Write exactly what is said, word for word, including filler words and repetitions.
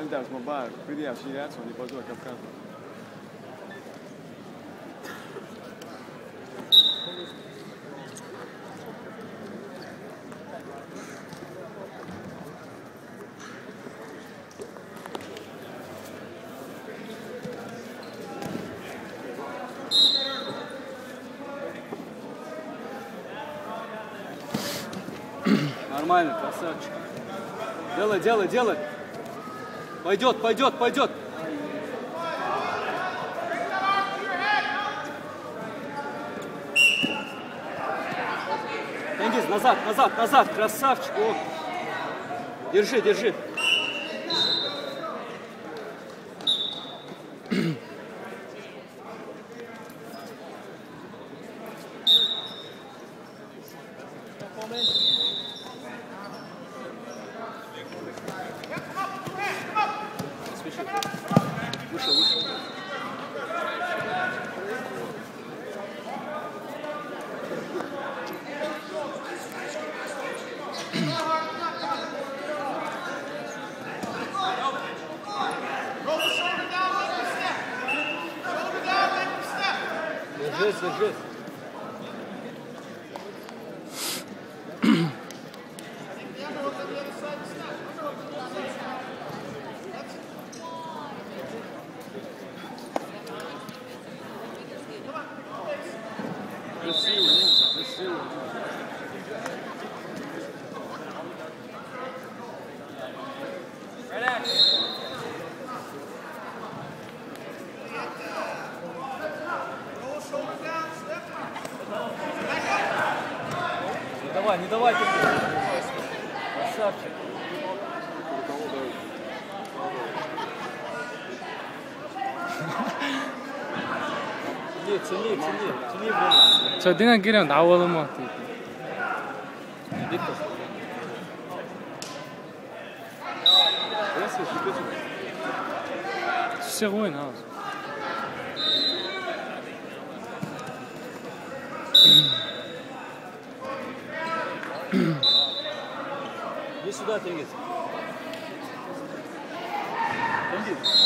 Andas mon bar, quindi a Silenzio di Paso a Capcato. Нормально, красавчик. Делай, делай, делай. Пойдет, пойдет, пойдет. Тенгиз, назад, назад, назад. Красавчик. О. Держи, держи. Вышел, вышел. Держись, держись. Красиво, нет, красиво. Не давай, не давай. Красавчик. Тяни, тяни, тяни, тяни время. 저 내가 그냥 나와도 뭐. Все равно. Иди сюда, Тенгиз. Тенгиз.